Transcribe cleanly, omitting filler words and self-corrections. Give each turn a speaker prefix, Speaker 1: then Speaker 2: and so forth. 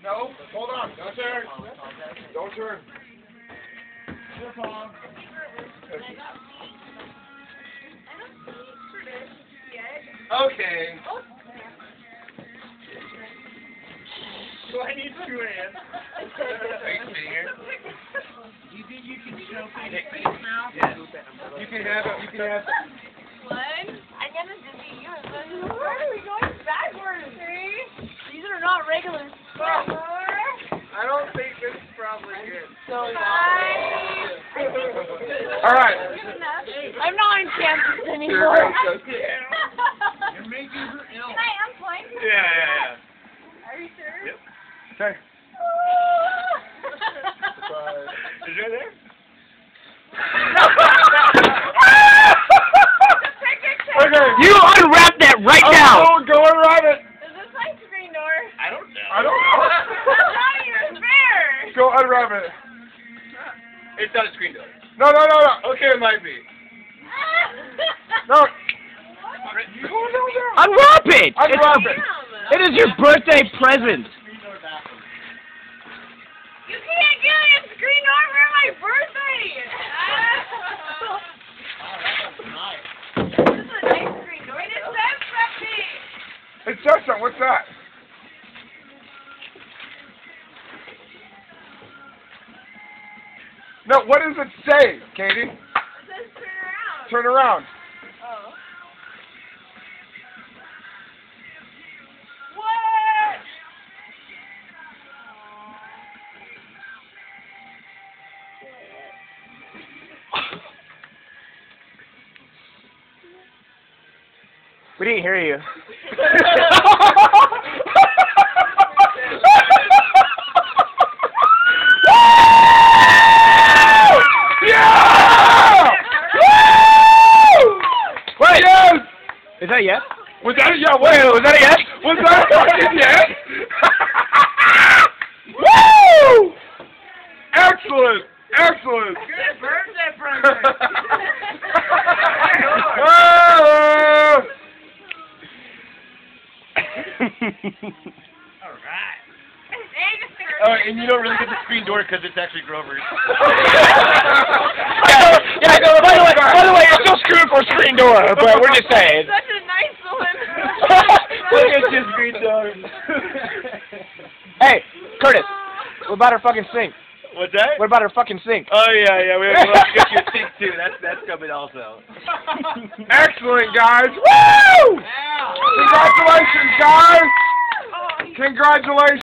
Speaker 1: No, hold on. Don't turn. Don't turn. Okay.
Speaker 2: Do I need 2 hands?
Speaker 1: Are you sitting here?
Speaker 2: Do you think you can show me the face now?
Speaker 1: Yes. You can have it. You can have it.
Speaker 3: One. I'm gonna dizzy you. Where are we going backwards? 3. These are not regular. 4.
Speaker 2: I don't think this is probably good.
Speaker 3: 5.
Speaker 1: All right.
Speaker 3: I'm not in Kansas anymore.
Speaker 2: You're making her ill.
Speaker 3: Can I unplug?
Speaker 1: Yeah.
Speaker 3: Are you sure?
Speaker 1: Yep. Okay. Is it there? Okay.
Speaker 4: You unwrap that right now!
Speaker 1: Go unwrap it.
Speaker 3: Is this my screen door?
Speaker 1: I don't know.
Speaker 3: That's not even fair.
Speaker 1: Go unwrap it.
Speaker 5: It's not a screen door.
Speaker 1: No.
Speaker 5: Okay, it might be.
Speaker 1: No.
Speaker 4: Unwrap it!
Speaker 1: Unwrap it.
Speaker 4: It is your birthday present!
Speaker 3: You can't get a screen door for my birthday. This is a nice screen door. It says something.
Speaker 1: It says something. What's that? No, what does it say, Katie?
Speaker 3: It says turn around.
Speaker 1: Turn around.
Speaker 3: Oh. What?
Speaker 4: We didn't hear you.
Speaker 1: Yeah!
Speaker 4: Wait!
Speaker 1: Yes!
Speaker 4: Is that a yes?
Speaker 1: Was that a yes? Wait,
Speaker 4: Was that a yes?
Speaker 1: Was that a fucking yes? Woo! Excellent! Excellent!
Speaker 2: Good birthday present. All right.
Speaker 5: Oh, and you don't really get the screen door because it's actually Grover's.
Speaker 4: Yeah, by the way, you're still screwed for screen door, but we're just saying.
Speaker 3: Such a nice one.
Speaker 5: Look at your screen door.
Speaker 4: Hey, Kurtis, what about our fucking sink?
Speaker 5: What's that?
Speaker 4: What about our fucking sink?
Speaker 5: Oh yeah, we'll get your sink too. That's coming also.
Speaker 1: Excellent, guys! Woo! Congratulations, guys! Congratulations!